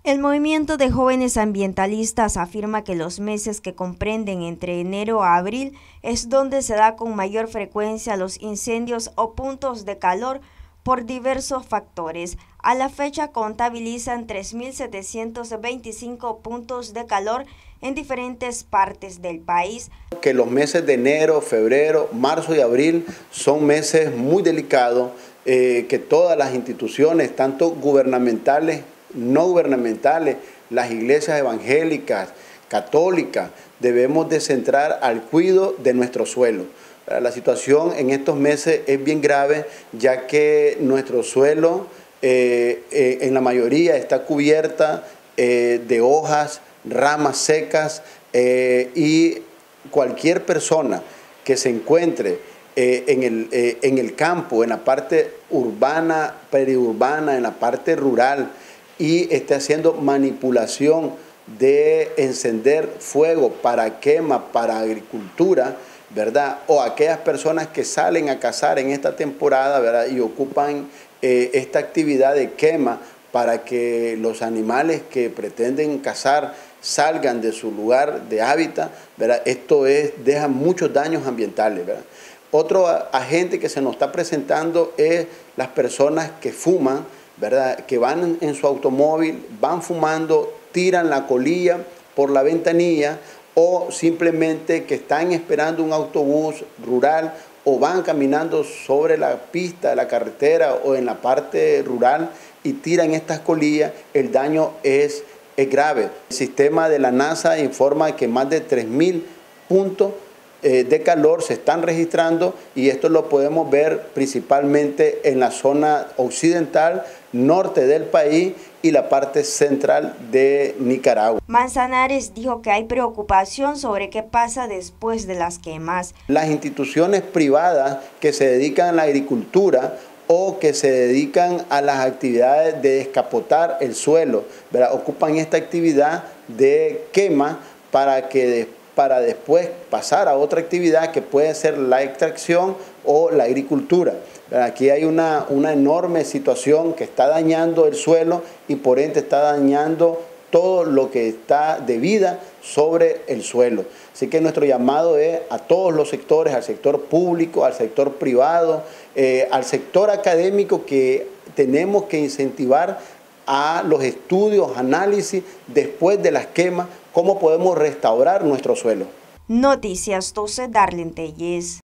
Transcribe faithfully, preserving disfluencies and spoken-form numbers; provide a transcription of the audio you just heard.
El movimiento de jóvenes ambientalistas afirma que los meses que comprenden entre enero a abril es donde se da con mayor frecuencia los incendios o puntos de calor por diversos factores. A la fecha contabilizan tres mil setecientos veinticinco puntos de calor en diferentes partes del país. Que los meses de enero, febrero, marzo y abril son meses muy delicados, eh, que todas las instituciones, tanto gubernamentales, no gubernamentales, las iglesias evangélicas, católicas, debemos de centrar al cuidado de nuestro suelo. La situación en estos meses es bien grave, ya que nuestro suelo eh, eh, en la mayoría está cubierta eh, de hojas, ramas secas eh, y cualquier persona que se encuentre eh, en, el, eh, en el campo, en la parte urbana, periurbana, en la parte rural, y esté haciendo manipulación de encender fuego para quema, para agricultura, ¿verdad? O aquellas personas que salen a cazar en esta temporada, ¿verdad? Y ocupan eh, esta actividad de quema para que los animales que pretenden cazar salgan de su lugar de hábitat, ¿verdad? Esto es, deja muchos daños ambientales, ¿verdad? Otro agente que se nos está presentando es las personas que fuman, ¿verdad? Que van en su automóvil, van fumando, tiran la colilla por la ventanilla, o simplemente que están esperando un autobús rural o van caminando sobre la pista de la carretera o en la parte rural y tiran estas colillas. El daño es, es grave. El sistema de la NASA informa que más de tres mil puntos de calor se están registrando, y esto lo podemos ver principalmente en la zona occidental, norte del país y la parte central de Nicaragua. Manzanares dijo que hay preocupación sobre qué pasa después de las quemas. Las instituciones privadas que se dedican a la agricultura o que se dedican a las actividades de descapotar el suelo, ¿verdad? Ocupan esta actividad de quema para que después para después pasar a otra actividad que puede ser la extracción o la agricultura. Aquí hay una, una enorme situación que está dañando el suelo y por ende está dañando todo lo que está de vida sobre el suelo. Así que nuestro llamado es a todos los sectores, al sector público, al sector privado, eh, al sector académico, que tenemos que incentivar a los estudios, análisis después de las quemas, cómo podemos restaurar nuestro suelo. Noticias doce, Darlene Telles.